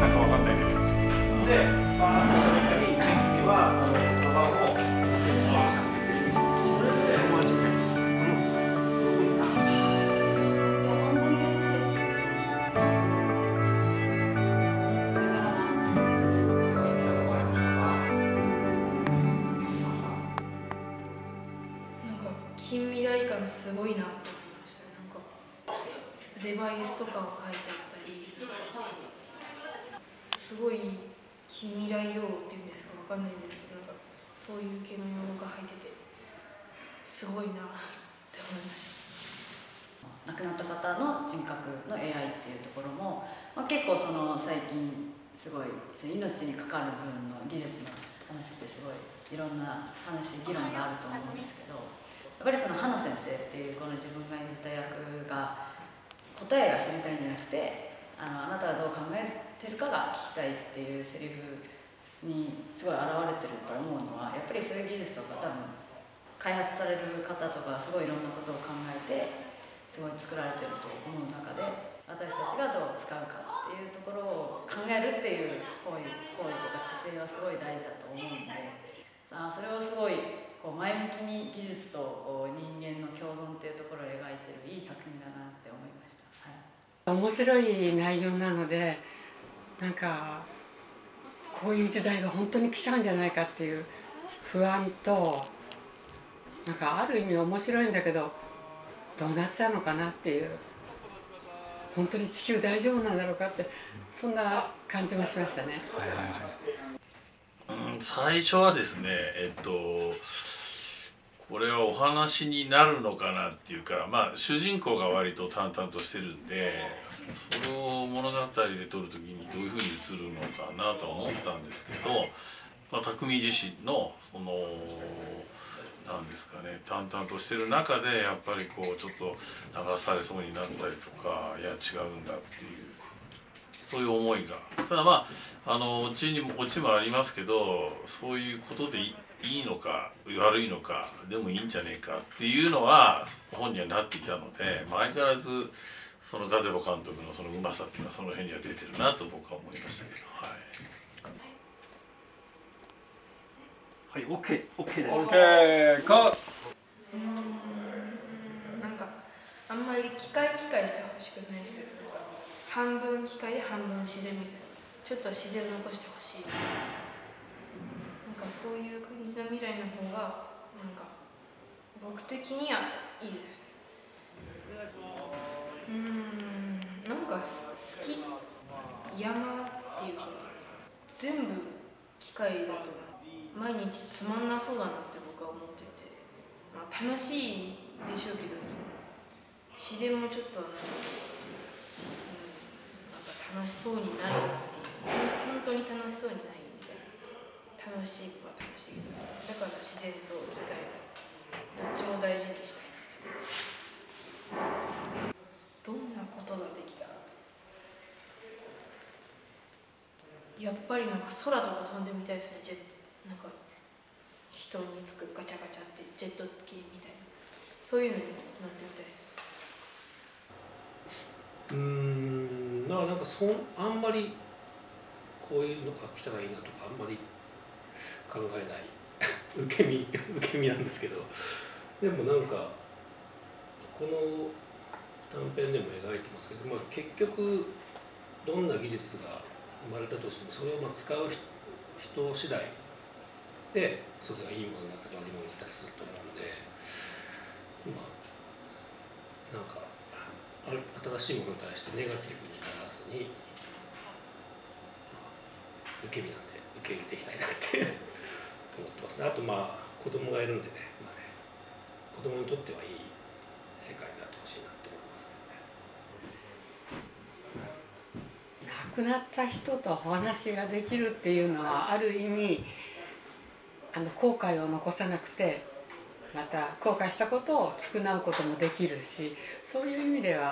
なんかわかんないんだけど。で、バーッと喋ったり、次はカバンをそれで友達ね。 近未来感すごいなって思いました。なんかデバイスとかを書いてあったり、すごい近未来用語っていうんですか、わかんないんですけど、なんかそういう系の用語が入っててすごいなって思いました。 亡くなった方の人格の AI っていうところも、結構最近すごい命に関わる部分の技術の話ってすごいいろんな話議論があると思うんですけど、やっぱり花先生っていうこの自分が演じた役が答えが知りたいんじゃなくて、あなたがどう考えてるかが聞きたいっていうセリフにすごい表れてると思うのは、やっぱりそういう技術とか多分開発される方とかすごいいろんなことを考えてすごい作られてると思う中で、私たちがどう使うかっていうところを考えるっていう行為とか姿勢はすごい大事だと思うんで、それをすごい前向きに技術と人間の共存っていうところを描いてるいい作品だなって思いました。はい、 面白い内容なので、なんかこういう時代が本当に来ちゃうんじゃないかっていう不安と、なんかある意味面白いんだけどどうなっちゃうのかなっていう、本当に地球大丈夫なんだろうかって、そんな感じもしましたね。 最初はですね、これはお話になるのかなっていうか、主人公が割と淡々としてるんで、それを物語で撮る時にどういうふうに映るのかなと思ったんですけど、匠自身のなんですかね、淡々としてる中でやっぱりちょっと流されそうになったりとか、いや違うんだっていう、そういう思いが、ただオチもありますけど、そういうことでいいのか悪いのかでもいいんじゃねえかっていうのは本にはなっていたので、相変わらずガゼボ監督のうまさっていうのはその辺には出てるなと僕は思いましたけど。 はい、OK です。 なんかあんまり機械してほしくないですよ。なんか半分機械で半分自然みたいな、ちょっと自然残してほしい。なんかそういう感じの未来の方がなんか僕的にはいいです。なんか好き、山っていうか全部機械だと毎日つまんなそうだなって僕は思ってて、楽しいでしょうけど、自然もちょっとなんか楽しそうにないっていう、本当に楽しそうにないみたいな。楽しいは楽しいけど、だから自然と機械どっちも大事にしたいなって。どんなことができたら、やっぱりなんか空とか飛んでみたいですね。なんか人につくガチャガチャってジェット機みたいな、そういうのに乗ってみたいです。 なんかあんまりこういうのが来たらいいなとかあんまり考えない受け身なんですけど、でもなんかこの短編でも描いてますけど、結局どんな技術が生まれたとしてもそれを使う人次第でそれがいいものになったり悪いものになったりすると思うんで、なんか新しいものに対してネガティブにならずに、受け身なんで受け入れていきたいなって思ってますね。あと子供がいるんでね、子供にとってはいい世界になってほしいなって思いますけどね。 亡くなった人とお話ができるっていうのはある意味後悔を残さなくて、また後悔したことを償うこともできるし、そういう意味で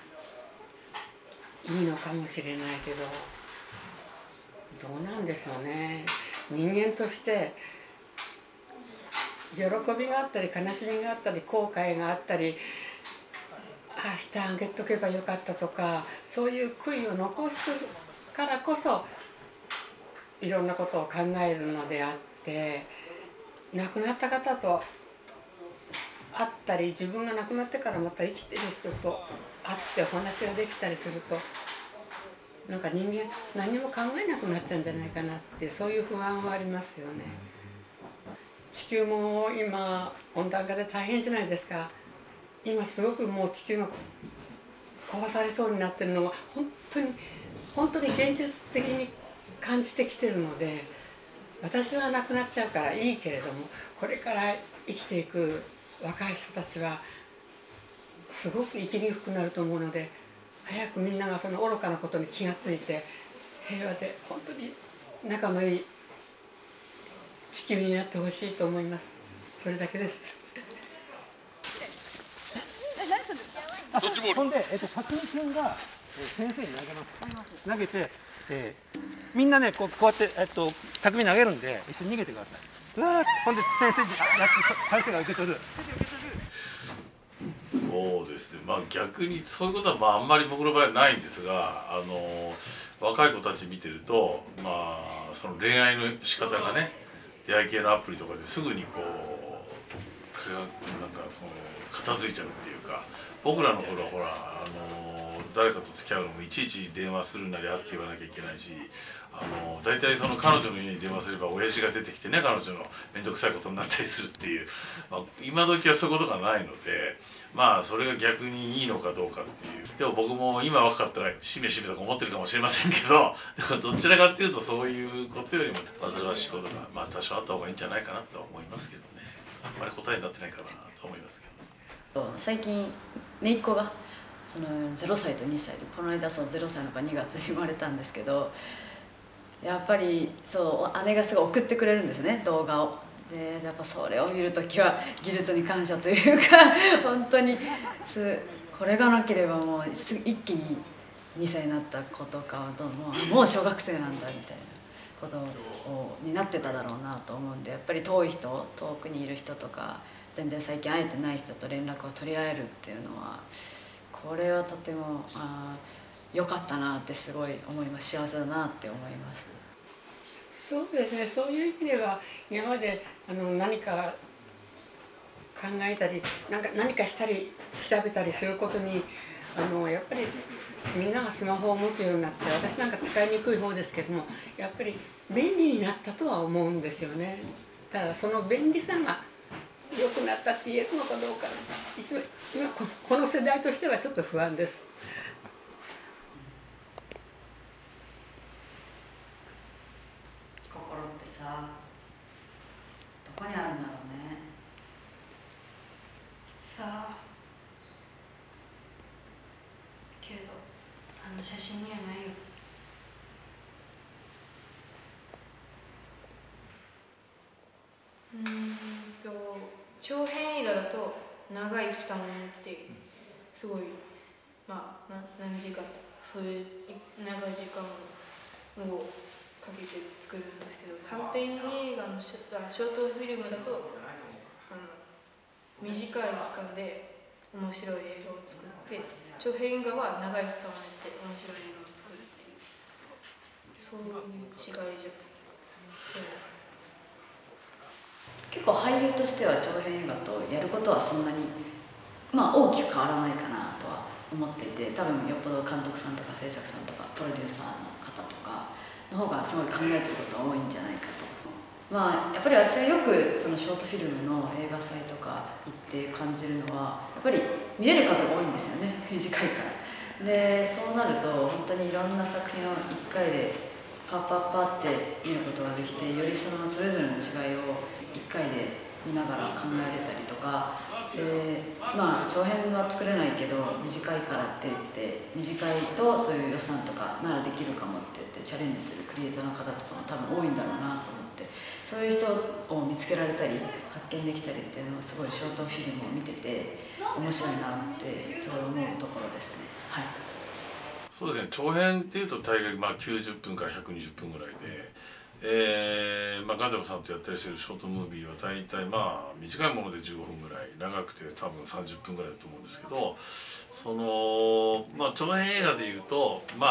はいいのかもしれないけど、どうなんでしょうね。人間として喜びがあったり悲しみがあったり後悔があったり、明日あげとけばよかったとか、そういう悔いを残すからこそいろんなことを考えるのであって、亡くなった方と会ったり、自分が亡くなってからまた生きてる人と会ってお話ができたりすると、なんか人間何も考えなくなっちゃうんじゃないかなって、そういう不安はありますよね。地球も今温暖化で大変じゃないですか。今すごくもう地球が壊されそうになってるのが本当に現実的に感じてきてるので、私は亡くなっちゃうからいいけれども、これから生きていく若い人たちはすごく生きにくくなると思うので、早くみんながその愚かなことに気がついて、平和で本当に仲のいい地球になってほしいと思います。それだけです。 ほんで、匠君が先生に投げます。投げて、みんなね、こうやって匠投げるんで、一緒に逃げてください。うわー、ほんで先生に先生が受け取る。 そうですね、まあ逆にそういうことはあんまり僕の場合はないんですが、若い子たち見てると、その恋愛の仕方がね、出会い系のアプリとかですぐにこうなんかその片付いちゃうっていうか、僕らの頃はほら誰かと付き合うのもいちいち電話するなり会って言わなきゃいけないし、大体その彼女の家に電話すれば親父が出てきてね、彼女の面倒くさいことになったりするっていう、今時はそういうことがないので、それが逆にいいのかどうかっていう。でも僕も今若かったらしめしめとか思ってるかもしれませんけど、でもどちらかっていうとそういうことよりも煩わしいことが多少あった方がいいんじゃないかなとは思いますけどね。あんまり答えになってないかなと思いますけど。 最近姪っ子がその0歳と2歳で、この間その0歳の子が2月に生まれたんですけど、やっぱりそう姉がすごい送ってくれるんですね、動画を。でやっぱそれを見るときは技術に感謝というか本当にこれがなければもう一気に2歳になった子とかはもう小学生なんだみたいなことになってただろうなと思うんで、やっぱり遠くにいる人とか全然最近会えてない人と連絡を取り合えるっていうのは、これはとても良かったなってすごい思います。幸せだなって思います。 そうですね、そういう意味では今まで何か考えたり何かしたり調べたりすることにやっぱりみんながスマホを持つようになって、私なんか使いにくい方ですけども、やっぱり便利になったとは思うんですよね。ただその便利さが良くなったって言えるのかどうか、今この世代としてはちょっと不安です。 心ってさ、どこにあるんだろうね。 さあ、けど写真にはないよ。長編映画だと長い期間を練ってすごい何時間とかそういう長い時間をかけて作るんですけど、短編映画のショートフィルムだと短い期間で面白い映画を作って、長編映画は長い期間をやって面白い映画を作るっていう、そういう違いじゃない。 結構俳優としては長編映画とやることはそんなに大きく変わらないかなとは思っていて、多分よっぽど監督さんとか制作さんとかプロデューサーの方とかの方がすごい考えてることが多いんじゃないかと。やっぱり私はよくそのショートフィルムの映画祭とか行って感じるのは、やっぱり見れる数が多いんですよね、短いから。でそうなると本当にいろんな作品を1回でパッパッパって見ることができて、よりそれぞれの違いを1回で見ながら考えれたりとか、長編は作れないけど短いからって言って短いとそういう予算とかならできるかもって言ってチャレンジするクリエイターの方とかも多分多いんだろうなと思って、そういう人を見つけられたり発見できたりっていうのはすごいショートフィルムを見てて面白いなってすごい思うところですね。はい。 そうですね、長編っていうと大概90分から120分ぐらいで、ガゼボさんとやったりしてるショートムービーは大体短いもので15分ぐらい、長くて多分30分ぐらいだと思うんですけど、長編映画でいうと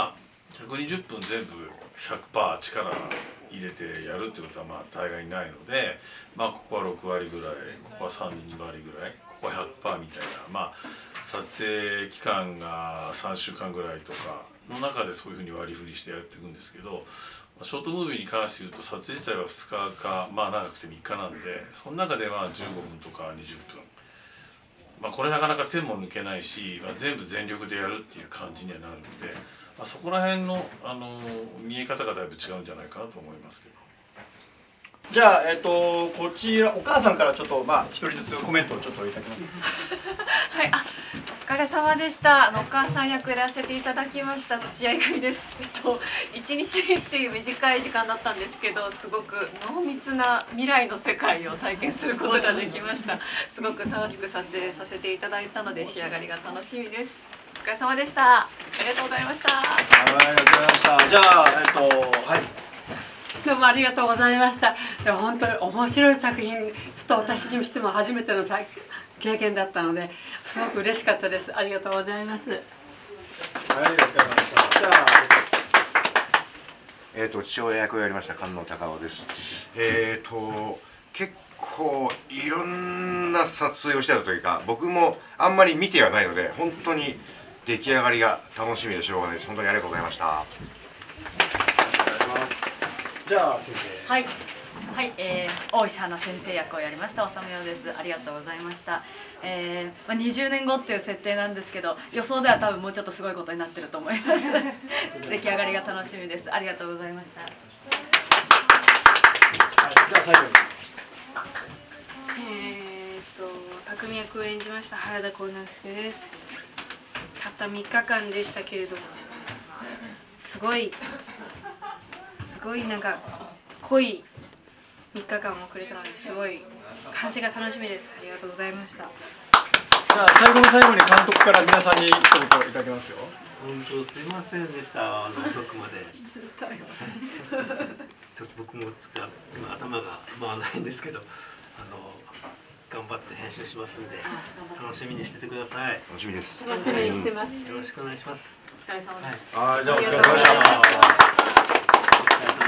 120分全部 100% 力入れてやるってことはまあ大概ないので、まあここは6割ぐらい、ここは3割ぐらい、ここは 100% みたいな、まあ撮影期間が3週間ぐらいとかの中でそういうふうに割り振りしてやっていくんですけど、ショートムービーに関して言うと撮影自体は2日か、まあ長くて3日なんで、その中でまあ15分とか20分、まあこれなかなか手も抜けないし、まあ、全部全力でやるっていう感じにはなるので、まあ、そこら辺の、見え方がだいぶ違うんじゃないかなと思いますけど。 じゃあ、こちらお母さんからちょっと一人ずつコメントをちょっといただきます。 はい、お疲れ様でした。お母さん役やらせていただきました土屋郁美です。1日っていう短い時間だったんですけど、すごく濃密な未来の世界を体験することができました。すごく楽しく撮影させていただいたので仕上がりが楽しみです。お疲れ様でした。ありがとうございました。 はい、ありがとうございました。じゃあ、はい。 どうもありがとうございました。本当に面白い作品、ちょっと私にしても初めての経験だったので、すごく嬉しかったです。ありがとうございます。 はい、ありがとうございました。じゃあ、 父親役をやりました菅野隆夫です。結構いろんな撮影をしてたというか、僕もあんまり見てはないので、本当に出来上がりが楽しみでしょうがないです。本当にありがとうございました。 じゃあ先生。 はい、はい、大石花先生役をやりましたおさむよです。ありがとうございました。20年後っていう設定なんですけど、予想では多分もうちょっとすごいことになってると思います。出来上がりが楽しみです。ありがとうございました。 はい、じゃあ最後に。 匠役を演じました原田幸之助です。たった3日間でしたけれども、すごいなんか濃い3日間をくれたので、すごい完成が楽しみです。ありがとうございました。 じゃあ最後の最後に監督から皆さんに一言いただきますよ。 本当すいませんでした。遅くまで。ちょっと僕もちょっと今頭が回らないんですけど、頑張って編集しますんで楽しみにしててください。 楽しみです。 楽しみにしてます。 よろしくお願いします。 お疲れ様です。 はい、じゃあお疲れ様でした。